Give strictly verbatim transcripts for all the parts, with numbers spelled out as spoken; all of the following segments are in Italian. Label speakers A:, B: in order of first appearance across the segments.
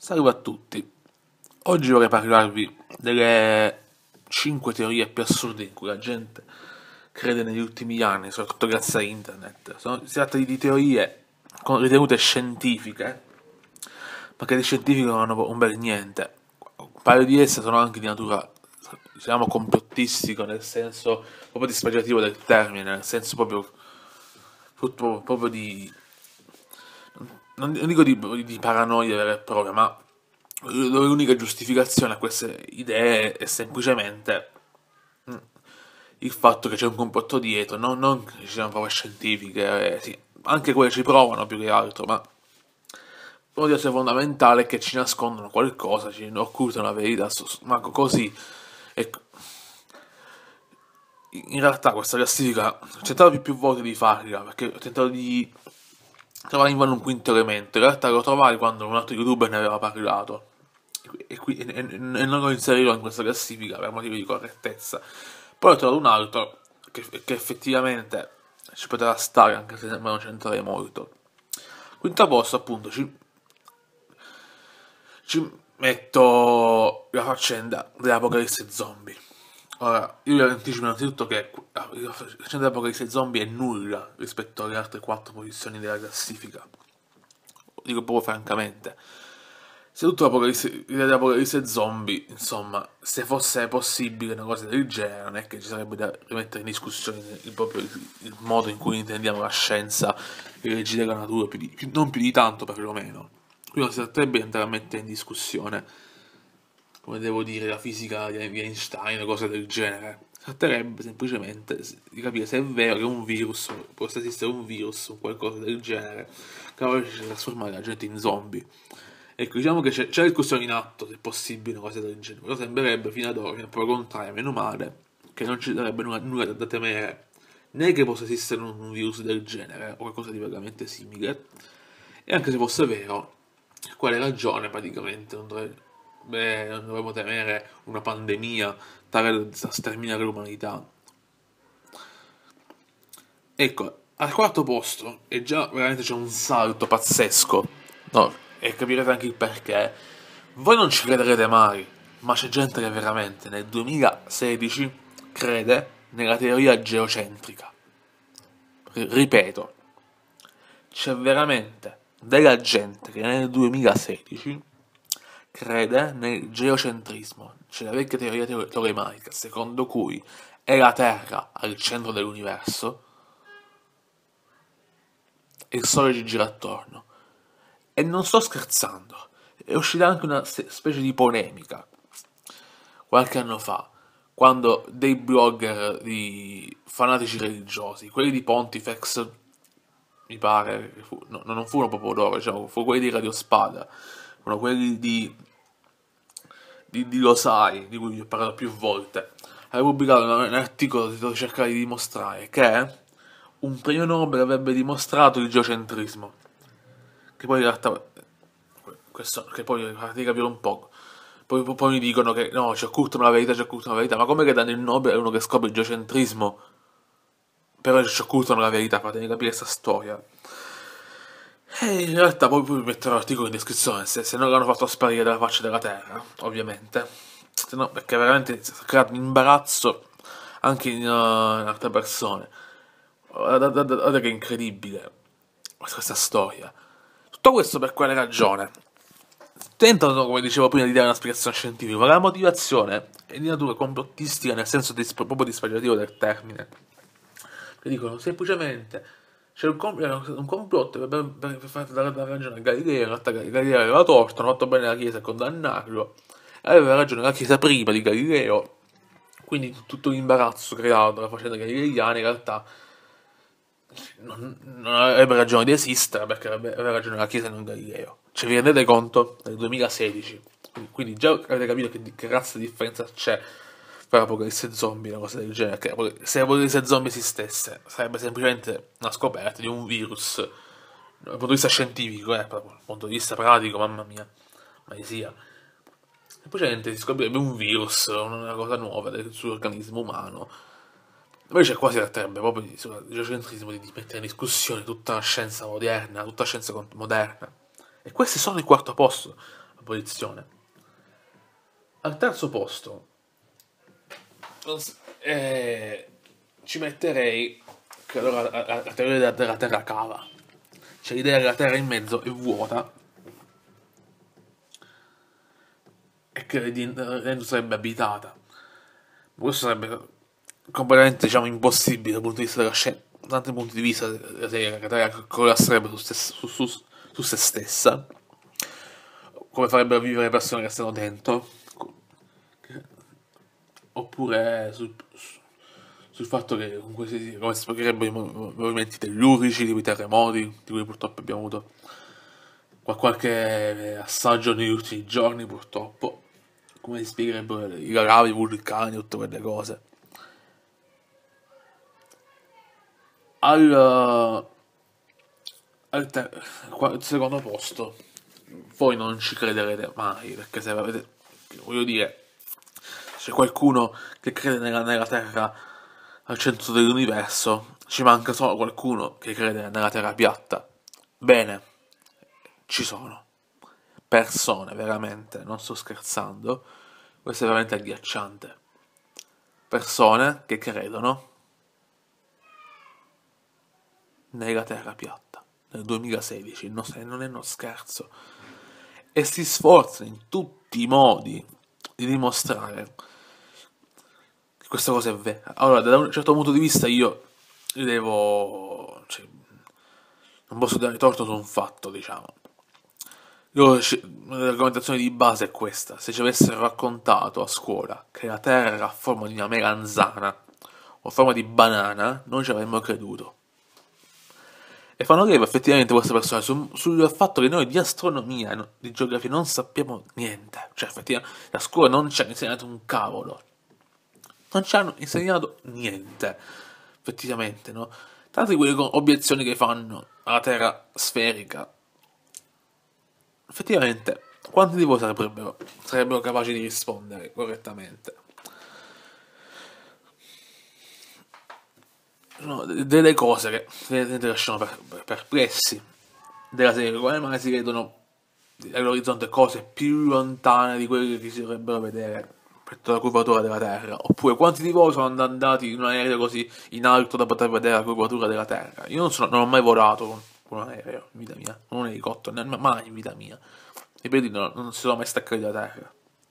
A: Salve a tutti, oggi vorrei parlarvi delle cinque teorie più assurde in cui la gente crede negli ultimi anni, soprattutto grazie a internet. Sono, si tratta di teorie con- ritenute scientifiche, ma che di scientifico non hanno un bel niente. Un paio di esse sono anche di natura, diciamo, complottistico, nel senso proprio dispregiativo del termine, nel senso proprio, frutto proprio di non non dico di, di paranoia vera e propria, ma dove l'unica giustificazione a queste idee è semplicemente mm, il fatto che c'è un complotto dietro, non, non che ci siano prove scientifiche, eh, sì, anche quelle ci provano più che altro, ma la cosa fondamentale è che ci nascondono qualcosa, ci occultano la verità, so- so- ma così. Ecco, in realtà questa classifica ho tentato più, più volte di farla, perché ho tentato di trovare in vano un quinto elemento, in realtà lo trovai quando un altro youtuber ne aveva parlato, e, qui, e, e- e non lo inserirò in questa classifica per motivi di correttezza. Poi ho trovato un altro che, che effettivamente ci poteva stare, anche se me non c'entrerei molto. Quinto posto, appunto, ci, ci metto la faccenda dell'apocalisse zombie. Ora, io vi anticipo innanzitutto che la faccenda dell'apocalisse zombie è nulla rispetto alle altre quattro posizioni della classifica. Lo dico proprio francamente. Se tutta l'apocalisse, l'idea dell'apocalisse zombie, insomma, se fosse possibile una cosa del genere, non è che ci sarebbe da rimettere in discussione il, proprio il, il modo in cui intendiamo la scienza, le leggi della natura, più di- più- non più di tanto perlomeno. Qui non si tratterebbe di andare a mettere in discussione, come devo dire, la fisica di Einstein o cose del genere. Si tratterebbe semplicemente di capire se è vero che un virus, possa esistere un virus o qualcosa del genere, che riesce a trasformare la gente in zombie. Ecco, diciamo che c'è, c'è la discussione in atto, se è possibile una cosa del genere, però sembrerebbe fino ad ora, fino a prova contraria, meno male, che non ci sarebbe nulla, nulla da, da temere, né che possa esistere un, un virus del genere, o qualcosa di vagamente simile, e anche se fosse vero, quale ragione praticamente non dovrebbe, beh, non dovremmo temere una pandemia tale da sterminare l'umanità. Ecco, al quarto posto, e già veramente c'è un salto pazzesco, no, e capirete anche il perché. Voi non ci crederete mai, ma c'è gente che veramente nel duemilasedici crede nella teoria geocentrica. R- ripeto, c'è veramente della gente che nel duemilasedici crede nel geocentrismo, cioè la vecchia teoria teo- teorematica, secondo cui è la Terra al centro dell'universo e il Sole ci gira attorno. E non sto scherzando, è uscita anche una se- specie di polemica qualche anno fa, quando dei blogger di fanatici religiosi, quelli di Pontifex, mi pare, che fu- no, non furono proprio loro, diciamo, fu quelli di Radio Spada, furono quelli di, di, di Lo Sai, di cui vi ho parlato più volte, aveva pubblicato un un articolo dove cercare di dimostrare che un premio Nobel avrebbe dimostrato il geocentrismo, che poi in realtà, questo, che poi fate capire un po', poi, poi mi dicono che no, ci occultano la verità, ci occultano la verità, ma come che danno il Nobel a uno che scopre il geocentrismo, però ci occultano la verità, fatemi capire questa storia. E in realtà poi, poi metterò l'articolo in descrizione, se, se non l'hanno fatto sparire dalla faccia della terra, ovviamente. Se no, perché veramente si è creato un imbarazzo anche in, uh, in altre persone. Guarda, guarda- guarda che incredibile questa storia. Tutto questo per quale ragione? Tentano, come dicevo prima, di dare una spiegazione scientifica, ma la motivazione è di natura complottistica nel senso dis- proprio dispregiativo del termine. Che dicono semplicemente c'è un, com- un complotto per, per, per far dare ragione a Galileo, in realtà Galileo aveva torto, hanno fatto bene la Chiesa a condannarlo, aveva ragione la Chiesa prima di Galileo, quindi tutto l'imbarazzo creato dalla faccenda galileiana in realtà non, non avrebbe ragione di esistere perché avrebbe, aveva ragione la Chiesa e non Galileo. Cioè, vi rendete conto? Nel duemilasedici. Quindi già avete capito che, che razza di differenza c'è tra l'apocalisse zombie e una cosa del genere. Che se l'apocalisse zombie esistesse, sarebbe semplicemente una scoperta di un virus. Dal punto di vista scientifico, eh, dal punto di vista pratico, mamma mia, ma sia. Semplicemente si scoprirebbe un virus, una cosa nuova del- sull'organismo umano. Invece qua si tratterebbe proprio di sul geocentrismo, di, di mettere in discussione tutta la scienza moderna, tutta la scienza con- moderna. E questi sono il quarto posto. posizione. Al terzo posto eh, ci metterei che allora la, la, la teoria della terra cava, cioè l'idea che la terra in mezzo è vuota e che dentro sarebbe abitata. Questo sarebbe completamente, diciamo, impossibile dal punto di vista della scienza, da tanti punti di vista. La terra collasserebbe su, su, su, su se stessa, come farebbero vivere le persone che stanno dentro, oppure sul, sul fatto che comunque si, come si spiegherebbero i movimenti tellurici, i terremoti, di cui purtroppo abbiamo avuto qualche assaggio negli ultimi giorni, purtroppo, come si spiegherebbero i lavi, i vulcani, tutte quelle cose. Al, al, ter- al secondo posto, voi non ci crederete mai, perché se avete, voglio dire, c'è qualcuno che crede nella, nella Terra al centro dell'universo, ci manca solo qualcuno che crede nella Terra piatta. Bene, ci sono persone, veramente, non sto scherzando, questo è veramente agghiacciante. Persone che credono nella Terra piatta nel duemilasedici, non è uno scherzo, e si sforzano in tutti i modi di dimostrare che questa cosa è vera. Allora, da un certo punto di vista io devo, cioè, non posso dare torto su un fatto, diciamo. Io, l'argomentazione di base è questa: se ci avessero raccontato a scuola che la Terra era a forma di una melanzana o a forma di banana, non ci avremmo creduto. E fanno leva effettivamente queste persone sul, sul fatto che noi di astronomia, no, di geografia non sappiamo niente. Cioè, effettivamente, la scuola non ci ha insegnato un cavolo. Non ci hanno insegnato niente, effettivamente, no? Tante di quelle obiezioni che fanno alla Terra sferica, effettivamente, quanti di voi sarebbero, sarebbero capaci di rispondere correttamente? No, delle cose che veramente lasciano per, per, perplessi, della serie, come mai si vedono all'orizzonte cose più lontane di quelle che si dovrebbero vedere per la curvatura della Terra, oppure quanti di voi sono andati in un aereo così in alto da poter vedere la curvatura della Terra? Io non, sono, non ho mai volato con, con un aereo in vita mia, non un elicottero, neanche mai in vita mia, i piedi non, non si sono mai staccati da terra.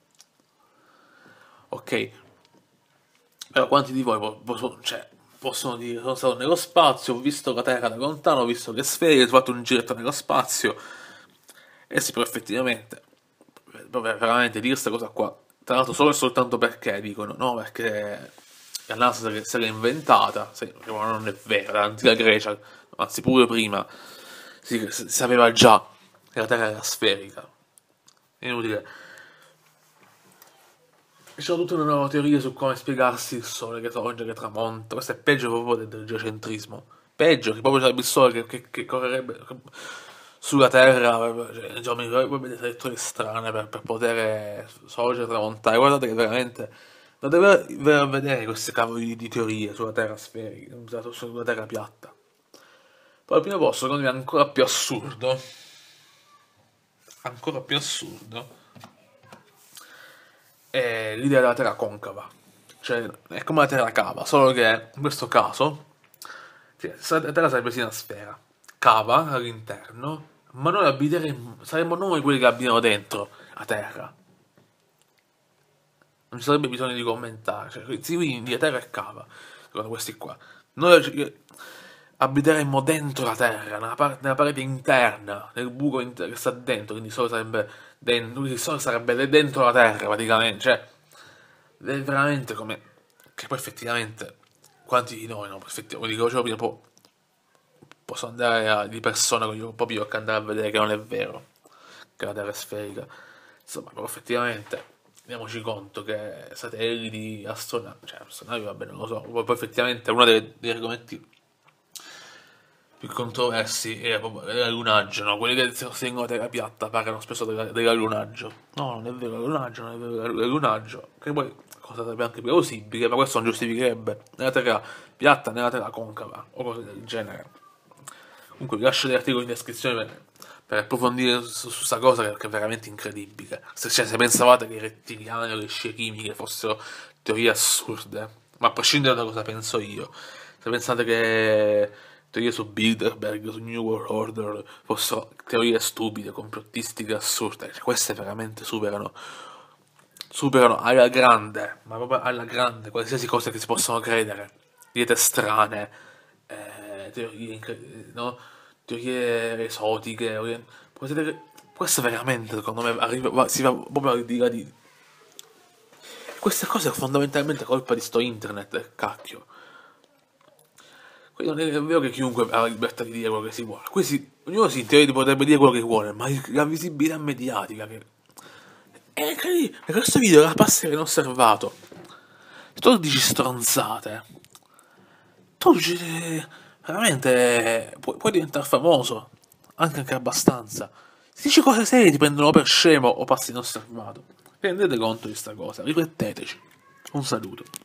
A: Ok, però quanti di voi po- po- cioè, possono dire sono stato nello spazio, ho visto la Terra da lontano, ho visto le sfere, ho fatto un giretto nello spazio, e si può effettivamente, veramente dire questa cosa qua, tra l'altro solo e soltanto perché dicono, no, perché la NASA se l'è inventata, sì, ma non è vero, dall'antica Grecia, anzi pure prima, si, si sapeva già che la Terra era sferica. È inutile. Ci sono tutte una nuova teoria su come spiegarsi il sole che sorge, che tramonta. Questo è peggio proprio del, del geocentrismo. Peggio, che proprio sarebbe il sole che, che, che correrebbe sulla Terra, cioè, diciamo, voi vedete traiettorie strane per, per poter sorgere, tramontare. Guardate che veramente non deve vedere queste cavoli di, di teorie sulla Terra sferica, sulla Terra piatta. Poi al primo posto, secondo me, è ancora più assurdo. Ancora più assurdo è l'idea della terra concava, cioè è come la terra cava, solo che in questo caso cioè, la terra sarebbe sì una sfera, cava all'interno, ma noi abiteremmo, saremmo noi quelli che abitano dentro la terra. Non ci sarebbe bisogno di commentare, cioè, sì, quindi la terra è cava, secondo questi qua. Noi abiteremmo dentro la terra, nella, par- nella parete interna, nel buco inter- che sta dentro, quindi il sole sarebbe dentro, il sole sarebbe dentro la terra praticamente, cioè è veramente come, che poi effettivamente, quanti di noi, no, effettivamente, dico, cioè, prima, po- posso andare a, di persona con gli proprio che andare a vedere che non è vero, che la terra è sferica, insomma, però effettivamente rendiamoci conto che satelliti, astronavi, cioè astronavi va bene, non lo so, poi, poi effettivamente uno dei, degli argomenti più controversi era proprio l'allunaggio, no? Quelli che sostengono la terra piatta parlano spesso della- dell'allunaggio. No, non è vero l'allunaggio, non è vero l'allunaggio, che poi cosa sarebbe anche plausibile, ma questo non giustificherebbe né la terra piatta né la terra concava o cose del genere. Comunque vi lascio gli articoli in descrizione per, per approfondire su questa cosa che è veramente incredibile. Se, cioè, se pensavate che i rettiliani o le scie chimiche fossero teorie assurde, ma a prescindere da cosa penso io, se pensate che teorie su Bilderberg, su New World Order fossero teorie stupide, complottistiche, assurde, cioè, queste veramente superano superano alla grande, ma proprio alla grande, qualsiasi cosa che si possono credere, diete strane, eh, teorie, incre- no? Teorie esotiche, ori- potete- questo veramente secondo me arriva, va- si va proprio al di là di... Queste cose è fondamentalmente colpa di sto internet, cacchio. Quindi non è vero che chiunque ha la libertà di dire quello che si vuole. Qui si, ognuno si in teoria potrebbe dire quello che vuole, ma il- la visibilità mediatica che... È incredibile, e questo video la passerei inosservato. Se tu dici stronzate, tu dici, veramente puoi, puoi diventare famoso, anche, anche abbastanza. Se dici cose serie ti prendono per scemo o passi inosservato. Rendete conto di sta cosa, rifletteteci. Un saluto.